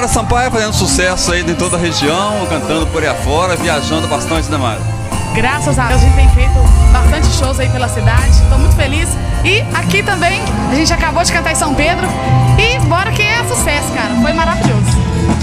Mara Sampaio fazendo sucesso aí em toda a região, cantando por aí afora, viajando bastante, né, Mara? Graças a Deus a gente tem feito bastante shows aí pela cidade, estou muito feliz. E aqui também, a gente acabou de cantar em São Pedro e bora que é sucesso, cara, foi maravilhoso.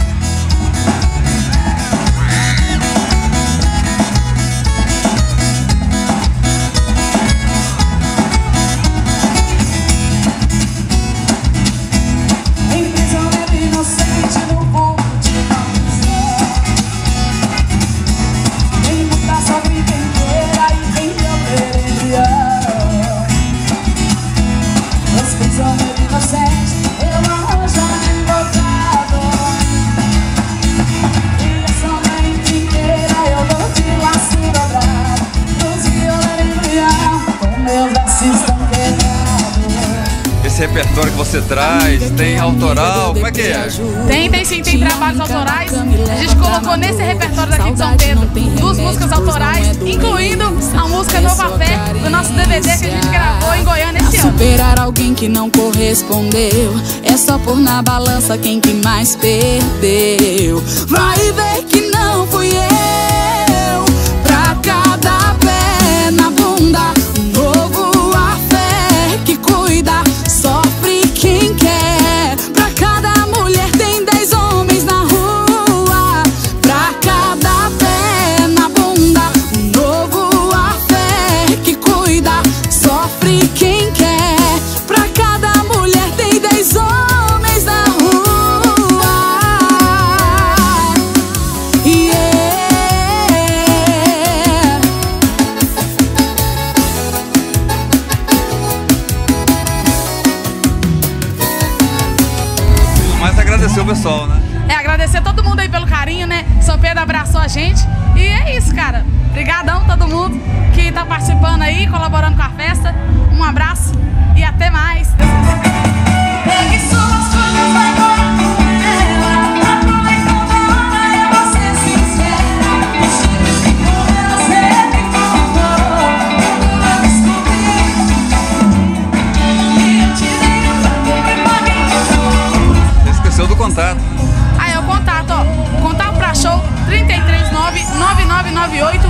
Esse repertório que você traz, tem autoral, como é que é? Tem sim, tem trabalhos autorais. A gente colocou nesse repertório daqui de São Pedro 2 músicas autorais, incluindo a música Nova Fé, do nosso DVD que a gente gravou em Goiânia esse ano. Superar alguém que não correspondeu, é só pôr na balança quem que mais perdeu. Vai ver que não fui eu, pra cada pé na bunda, novo a fé que cuida. Sofre quem quer, pra cada mulher tem 10 homens na rua. Pra cada pé na bunda, novo a fé que cuida. Sofre quem quer, pra cada mulher tem 10 homens na rua. Yeah. Mas agradecer o pessoal, né? Agradecer todo mundo aí pelo carinho, né? São Pedro abraçou a gente. E é isso, cara. Obrigadão todo mundo que tá participando aí, colaborando com a festa. Um abraço e até mais. Pegue suas coisas, vai embora com ela. Aproveitando a hora, é você sincera. Vestido com ela, sempre faltou. Quando eu descobri e eu te dei o tanto que paguei. Você esqueceu do contato. Aí é o contato, ó. Contato pra show 339-9998